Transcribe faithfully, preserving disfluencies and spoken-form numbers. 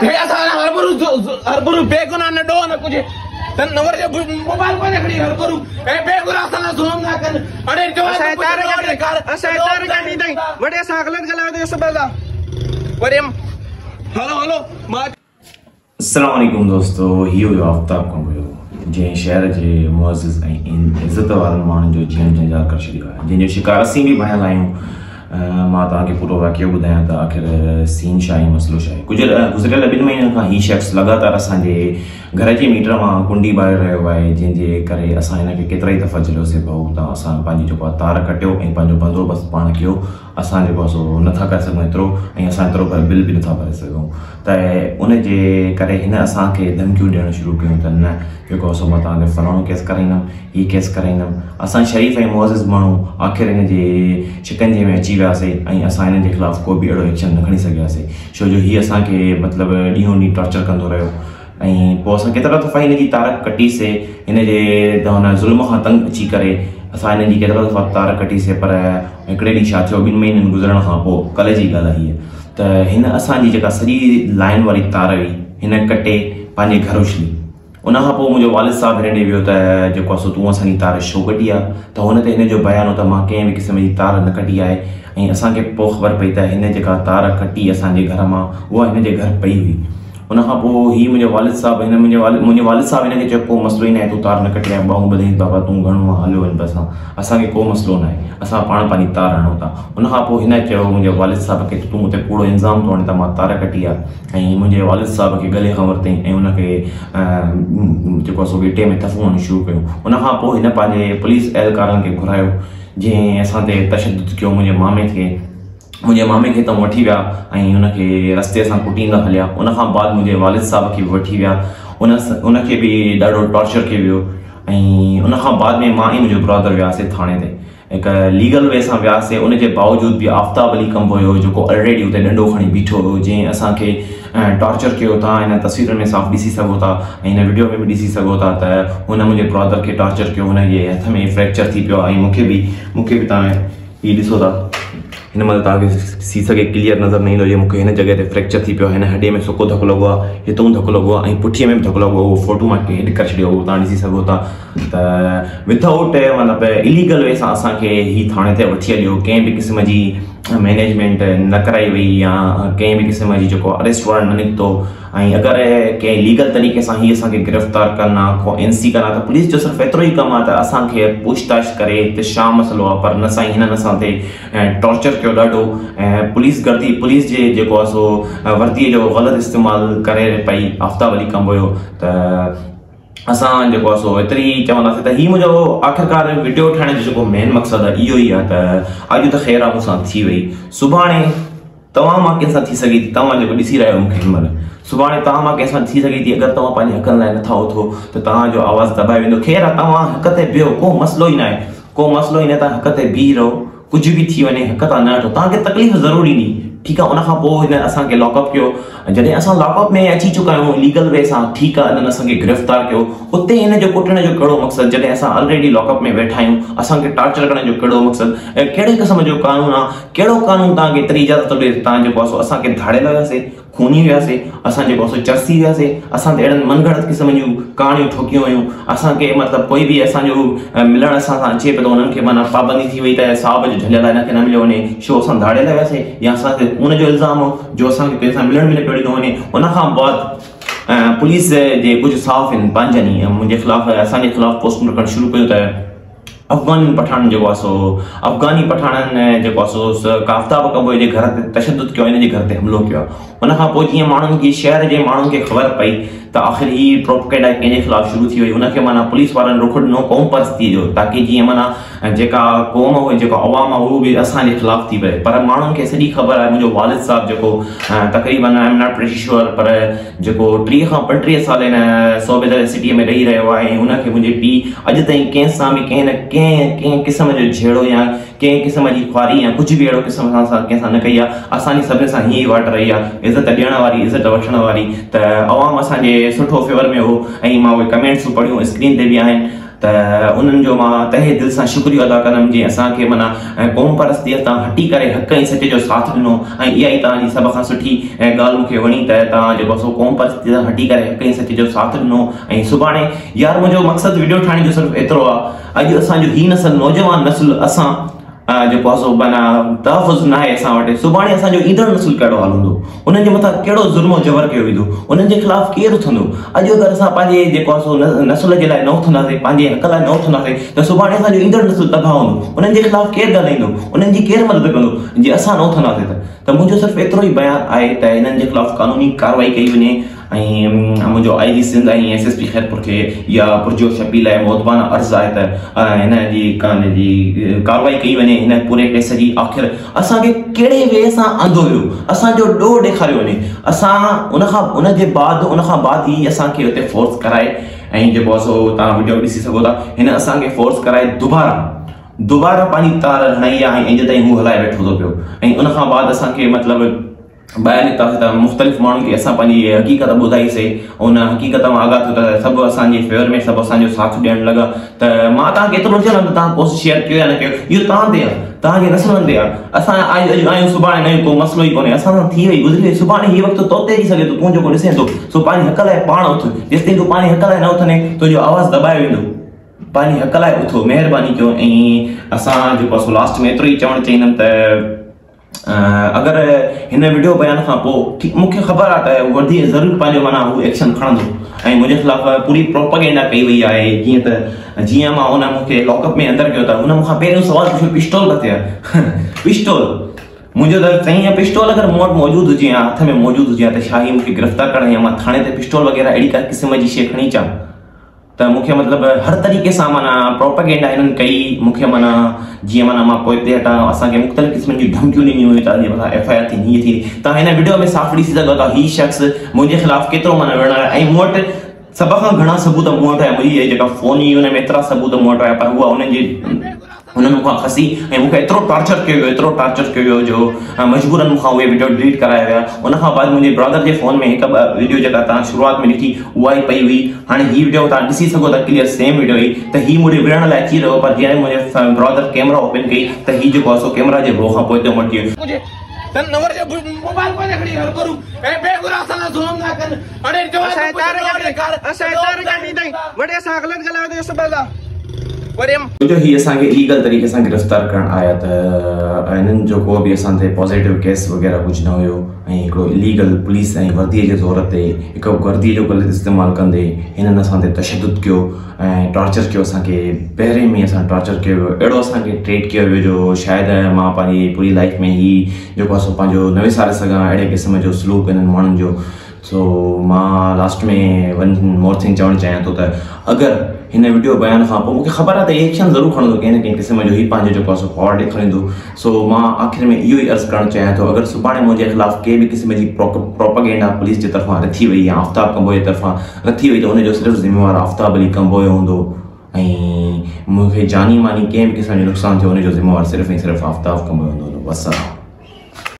हरबरू बेगुनाह न डो न कुछ तन नवर जो मोबाइल को देखड़ी हरबरू ए बेगुनाह सन जुल्म ना कर अरे जो असां तार कर असां तार गाड़ी दई वडे असां गलत गला दे सबदा वरेम हेलो हेलो अस्सलाम वालेकुम दोस्तों हियो आफ्ताब को जे शहर जे मुअज़्ज़िज़ ऐं इज़त वारनि माण्हुनि जो जीवन जंजाल करे छॾियो आहे जंहिंजो शिकार असीं बि बणियल आहियूं। मां तव्हांखे पूरो वाक़ियो ॿुधायां त आख़िर सीन छा आहे मसइलो छा आहे। गुज़िरियल गुज़िरियल ॿिनि महीननि खां हीउ शख़्स लगातार असांजे घर जे मीटर मां कुंडी ॿारे रहियो आहे जंहिंजे करे असां हिनखे केतिरा ई दफ़ा चलियोसीं भाऊ तव्हां असां पंहिंजी जेको आहे तार कटियो ऐं पंहिंजो बंदोबस्तु पाण कयो। असां जेको आहे सो नथा करे सघूं एतिरो ऐं असां एतिरो पर बिल बि नथा भरे सघूं त उन जे करे हिन असांखे धमकियूं ॾियणु शुरू कयूं त न जेको आहे सो मां तव्हांखे फलाणो केस कराईंदुमि हीउ केस कराईंदुमि। असां शरीफ़ ऐं मुअज़्ज़िज़ माण्हू आख़िर हिन जे शिकंजे में अची वियासीं ऐं असां हिन जे ख़िलाफ़ु को बि अहिड़ो एक्शन न खणी सघियासीं छो जो हीउ असांखे मतिलबु ॾींहों ॾींहुं टॉर्चर कंदो रहियो ऐं पोइ असां केतिरा दफ़ा हिन जी तार कटीसीं हिन जे हुन ज़ुल्म खां तंग अची करे असां हिन जी केतिरा दफ़ा तार कटीसीं पर हिकिड़े ॾींहुं छा थियो ॿिनि महीननि गुज़रण खां पोइ कल्ह जी ॻाल्हि आहे हीअ त हिन असांजी जेका सॼी लाइन वारी तार हुई हिन कटे पंहिंजे घर उछली। उन खां पोइ मुंहिंजो वालिद साहिबु हिन ॾे वियो त जेको आहे सो तूं असांजी तार छो कटी आहे त हुन ते हिन जो बयानु हो त मां कंहिं बि क़िस्म जी तार न कटी आहे ऐं असांखे पोइ ख़बर पई त हिन जेका तार कटी असांजे घर मां उहा हिन जे घर पई हुई। उन खां पोइ हीउ मुंहिंजो वालिद साहिबु हिन मुंहिंजे वालिद मुंहिंजे वालिद साहिबु हिनखे चयो को मसइलो ई न आहे तूं तार न कटी आहे ॿाहूं ॿुधाईं बाबा तूं घणो आहे हलियो वञ बसि असांखे को मसइलो न आहे असां पाण पंहिंजी तार हणूं था। उन खां पोइ हिन चयो मुंहिंजे वालिद साहिब खे तूं मूं ते कूड़ो इल्ज़ाम थो हणे त मां तार कटी आहे ऐं मुंहिंजे वालिद साहिब खे गले खां वरितईं ऐं उनखे जेको आहे सो गिटे में थफूं हणणु शुरू कयूं। उन खां पोइ हिन पंहिंजे पुलिस एहलकारनि खे घुरायो जंहिं असां ते तशदुद कयो मुंहिंजे मामे खे मुंहिंजे मामे खे त वठी विया ऐं हुनखे रस्ते सां कुटींदा हलिया। उन खां बाद मुंहिंजे वालिद साहिब खे बि वठी विया उन उनखे बि ॾाढो टॉर्चर कयो वियो ऐं उन खां बाद में मां ऐं मुंहिंजो ब्रदर वियासीं थाणे ते हिकु लीगल वे सां वियासीं। उनजे बावजूद बि आफ्ताब अली कंबो हुयो जेको ऑलरेडी उते डंडो खणी बीठो हुयो जंहिं असांखे टॉर्चर कयो। तव्हां हिन तस्वीरुनि में साफ़ ॾिसी सघो था ऐं हिन वीडियो में बि ॾिसी सघो था त हुन मुंहिंजे ब्रदर खे टॉर्चर कयो हुनजे हथ में फ्रैक्चर थी पियो ऐं मूंखे बि मूंखे बि तव्हां हीउ ॾिसो था हिन महिल तव्हांखे थी सघे क्लियर नज़र न ईंदो जीअं मूंखे हिन जॻह ते फ्रैक्चर थी पियो हिन हॾे में सुको धकु लॻो आहे हितां धकु लॻो आहे ऐं पुठीअ में बि धकु लॻो आहे उहो फोटो मां हेड करे छॾियो उहो तव्हां ॾिसी सघो था त विदाउट मतिलबु इलीगल वे सां असांखे हीउ थाणे ते वठी हलियो कंहिं बि क़िस्म जी मैनेजमेंट न कराई वई या कंहिं बि क़िस्म जी जेको अरेस्ट वारंट न निकितो ऐं अगरि कंहिं लीगल तरीक़े सां हीअ असांखे गिरफ़्तार कनि को एन सी कनि त पुलिस जो सिर्फ़ु एतिरो ई कमु आहे त असांखे पूछताछ करे त छा मसइलो आहे पर न साईं हिननि असां ते टॉर्चर कयो ॾाढो ऐं पुलिस गर्दी पुलिस जे जेको आहे सो वर्दीअ जो ग़लति इस्तेमालु करे पई आफ्ताब अली कंबो हुयो त असां जेको आहे सो एतिरी चवंदासीं त हीउ मुंहिंजो आख़िरकार वीडियो ठाहिण जो जेको मेन मक़सदु आहे इहो ई आहे त अॼु त ख़ैर आहे मूंसां थी वई सुभाणे तव्हां मां कंहिंसां थी सघे थी तव्हां जेको ॾिसी रहियो मूंखे हिन महिल सुभाणे तव्हां मां कंहिंसां थी सघे थी अगरि तव्हां पंहिंजे हक़नि लाइ नथा उथो त तव्हांजो आवाज़ु दॿाए वेंदो। ख़ैर आहे तव्हां हक़ ते बीहो को मसइलो ई न आहे को मसइलो ई न तव्हां हक़ ते बीह रहो कुझु बि थी वञे हक़ तां न वठो तव्हांखे तकलीफ़ ज़रूरु ईंदी ठीकु आहे। उन खां पोइ हिन असांखे लॉकअप कयो जॾहिं असां लॉकअप में अची चुका आहियूं लीगल वे सां ठीकु आहे हिननि असांखे गिरफ़्तार कयो उते हिन जो कुटण जो कहिड़ो मक़सदु जॾहिं असां ऑलरेडी लॉकअप में वेठा आहियूं असांखे टॉर्चर करण जो कहिड़ो मक़सदु ऐं कहिड़े क़िस्म जो क़ानून आहे कहिड़ो क़ानून तव्हांखे एतिरी इजाज़त ॾिए तव्हां जेको आहे सो असांखे धाड़े लॻासीं खूनी वियासीं असां जेको आहे सो चरसी वियासीं असां ते अहिड़नि मनगढ़ंत क़िस्म जूं कहाणियूं ठोकियूं हुयूं असांखे मतिलबु कोई बि असांजो मिलणु असां सां अचे पियो त उन्हनि खे माना पाबंदी थी वई त साहब जो झलियल आहे हिनखे न मिलियो वञे छो असां धाड़े लॻासीं या असांखे उन जो इल्ज़ाम हो जो असांखे कंहिंसां मिलणु मिले पियो थो वञे। उन खां बाद पुलिस जे कुझु साफ़ आहिनि पंहिंजनि मुंहिंजे ख़िलाफ़ु असांजे ख़िलाफ़ु पोस्टूं रखणु शुरू कयो त अफ़गानी पठान जेको आहे सो अफ़गानी पठाननि जेको आहे सो आफ्ताब कंबो जे घर ते तशदुद कयो हिन जे घर ते हमिलो कयो उन खां पोइ जीअं माण्हुनि खे शहर जे माण्हुनि खे ख़बर पई त आख़िर हीअ प्रोपगेंडा कंहिंजे ख़िलाफ़ु शुरू थी वई उनखे माना पुलिस वारनि रुख ॾिनो क़ौम परस्ती जो ताकी जीअं माना जेका क़ौम हुई जेको अवाम आहे उहो बि असांजे ख़िलाफ़ु थी पए पर माण्हुनि खे सॼी ख़बर आहे मुंहिंजो वालिद साहिबु जेको तक़रीबन I am not pretty sure पर जेको टीह खां पंटीह साल हिन सूबेदार सिटीअ में रही रहियो आहे ऐं उनखे मुंहिंजे पीउ अॼु ताईं कंहिंसां बि कंहिं न कंहिं कंहिं क़िस्म जो झेड़ो या कंहिं क़िस्म जी ख्वारी या कुझु बि अहिड़ो क़िस्म सां असां कंहिंसां न कई आहे असांजी सभिनी सां हीअं ई वाट रही आहे इज़त ॾियण वारी इज़त वठण वारी त अवाम असांजे सुठो फेवर में हो ऐं मां उहे कमेंट्स पढ़ियूं स्क्रीन ते बि आहिनि त त उन्हनि जो मां तहे दिलि सां शुक्रियो अदा कंदुमि जीअं असांखे माना क़ौम परस्तीअ तां हटी करे हक़ ऐं सच जो साथ ॾिनो ऐं इहा ई तव्हांजी सभ खां सुठी ॻाल्हि मूंखे वणी त तव्हां जेको सो क़ौम परस्तीअ तां हटी करे हक़ ऐं सच जो साथ ॾिनो। ऐं सुभाणे यार मुंहिंजो मक़सदु वीडियो ठाहिण जो सिर्फ़ु एतिरो आहे, अॼु असांजो ही नस्ल नौजवान नस्ल असां जेको आहे सो माना तहफ़ुज़ न आहे असां वटि, सुभाणे असांजो ईंदड़ नस्ल कहिड़ो हाल हूंदो, उन्हनि जे मथां कहिड़ो ज़ुल्म जबर कयो वेंदो, उन्हनि जे ख़िलाफ़ केरु उथंदो। अॼु अगरि असां पंहिंजे जेको आहे सो नस्ल जे लाइ न उथंदासीं, पंहिंजे हक़ लाइ न उथंदासीं त सुभाणे असांजो ईंदड़ नस्ल तबाह हूंदो, उन्हनि जे ख़िलाफ़ केरु ॻाल्हाईंदो, उन्हनि जी केरु मदद कंदो जे असां न उथंदासीं त त मुंहिंजो सिर्फ़ु एतिरो ई बयानु आहे त हिननि जे ख़िलाफ़ कानूनी कार्रवाई कई वञे ऐं मुंहिंजो आई जी सिंध ऐं एस एस पी खैरपुर खे या पुरजोश अपील आहे मुअदबाना अर्ज़ु आहे त हिन जी कान जी कार्रवाई कई वञे हिन पूरे केस जी। आख़िर असांखे कहिड़े वे सां अंधो हुयो, असांजो ॾोह ॾेखारियो वञे, असां उनखां उनजे बाद उनखां बाद ई असांखे हुते फोर्स कराए ऐं जेको आहे सो तव्हां वीडियो ॾिसी सघो था, हिन असांखे फोर्स कराए दुबारा दुबारा पंहिंजी तार हणाई आहे ऐं अॼु ताईं हू हलाए वेठो थो पियो। ऐं उनखां बाद असांखे मतिलबु ॿाहिरि निकितासीं त मुख़्तलिफ़ माण्हुनि खे असां पंहिंजी हक़ीक़त ॿुधाईसीं, उन हक़ीक़त मां आगाह थियो त सभु असांजे फेवर में सभु असांजो साथ ॾियणु लॻा। त मां तव्हांखे एतिरो चवंदुमि त तव्हां पोस्ट शेयर कयो या न कयो, इहो तव्हां ते आहे, तव्हांजे नस्लनि ते आहे। असां अॼु आहियूं सुभाणे न को मसइलो ई कोन्हे, असां सां थी वई गुज़री वई, सुभाणे हीउ वक़्तु तो ते अची सघे थो, तूं जेको ॾिसे थो सो पंहिंजे हक़ लाइ पाण उथ, जेसिताईं तूं पंहिंजे हक़ लाइ न उथंदे तुंहिंजो आवाज़ु दॿाए वेंदो, पंहिंजे हक़ लाइ उथो, महिरबानी कयो। ऐं असां जेको आहे सो लास्ट में एतिरो ई चवणु चाहींदुमि त अगरि हिन वीडियो बयान खां पोइ मूंखे ख़बर आहे त वधी ज़रूरु पंहिंजो माना हू एक्शन खणंदो ऐं मुंहिंजे ख़िलाफ़ पूरी प्रोपेगेंडा कई वई आहे। जीअं त जीअं मां उन मूंखे लॉकअप में अंदरि कयो त हुन मूंखां पहिरियों सुवालु पुछियो पिस्टोल किथे आहे पिस्टोल, मुंहिंजो त चईं पिस्टोल अगरि मूं वटि मौजूदु हुजे या हथ में मौजूदु हुजे त छा ही मूंखे गिरफ़्तार करणु या मां थाणे ते पिस्टोल वग़ैरह अहिड़ी का क़िस्म जी शइ खणी अचां त मूंखे मतिलबु हर तरीक़े सां माना प्रोपेगेंडा हिननि कई मूंखे माना जीअं माना मां पोइ ते हटां, असांखे मुख़्तलिफ़ क़िस्मनि जी धमकियूं ॾिनियूं हुयूं तव्हांजे मथां एफ आई आर थी हीअं थी। तव्हां हिन वीडियो में साफ़ ॾिसी सघो था हीउ शख़्स मुंहिंजे ख़िलाफ़ केतिरो माना विढ़ण आहे ऐं मूं वटि सभ खां घणा सबूत मूं वटि आहे, मुंहिंजी जेका फ़ोन हुई हुन में एतिरा सबूत मूं वटि आया, पर उहा उन्हनि जे हुननि मूंखां खसी ऐं मूंखे एतिरो टॉर्चर कयो वियो एतिरो टॉर्चर कयो वियो जो मजबूरनि मूंखां उहे वीडियो डिलीट कराया विया। उनखां बाद मुंहिंजे ब्रदर जे फ़ोन में हिकु ॿ वीडियो जेका तव्हां शुरूआत में ॾिठी उहा ई पई हुई, हाणे हीअ वीडियो तव्हां ॾिसी सघो था क्लियर सेम वीडियो हुई त हीअ मुंहिंजे विढ़ण लाइ अची रहियो, पर जीअं मुंहिंजे ब्रदर कैमरा ओपन कई त हीअ जेको आहे सो कैमरा जे भउ खां पोइ हिते मटी वियो। नंबर जो मोबाइल को देखड़ी हर करू ए बेगुरा साला जुल्म ना कर अरे जो असां तार गाड़ी असां तार गाड़ी दई वडे असां गलत गलायो तो सबला वरेम जो ही असांखे लीगल तरीक़े सां गिरफ़्तार करण आया त हिननि जो को बि असां ते पॉज़िटिव केस वग़ैरह कुझु न हुयो ऐं हिकिड़ो इलीगल पुलिस ऐं वर्दीअ जे ज़ोर ते हिकु वर्दीअ जो ग़लति इस्तेमालु कंदे हिननि असां ते तशदुद कयो ऐं टॉर्चर कयो, असांखे पहिरें में असां टॉर्चर कयो वियो, अहिड़ो असांखे ट्रीट कयो वियो जो शायदि मां पंहिंजी पूरी लाइफ में ही जेको आहे सो पंहिंजो न विसारे सघां अहिड़े क़िस्म जो सलूक हिननि माण्हुनि जो। सो मां लास्ट में वन मोर थिंग चवणु चाहियां थो त अगरि हिन वीडियो बयान खां पोइ मूंखे ख़बर आहे त एक्शन ज़रूरु खणंदो कंहिं न कंहिं क़िस्म जो ही पंहिंजो जेको आहे सो पावर ॾेखारींदो। सो मां आख़िर में इहो ई अर्ज़ु करणु चाहियां थो, अगरि सुभाणे मुंहिंजे ख़िलाफ़ कंहिं बि क़िस्म जी प्रोपेगेंडा पुलिस जे तरफ़ां रथी वई या आफ्ताब कंबोय जे तरफ़ां रथी वई त उनजो सिर्फ़ु ज़िम्मेवारु आफ्ताब अली कंबोय हूंदो ऐं मूंखे जानी मानी कंहिं बि क़िस्म जो नुक़सानु थियो उनजो ज़िम्मेवारु सिर्फ़ु ऐं सिर्फ़ु आफ्ताब कंबोय हूंदो। वसलाम।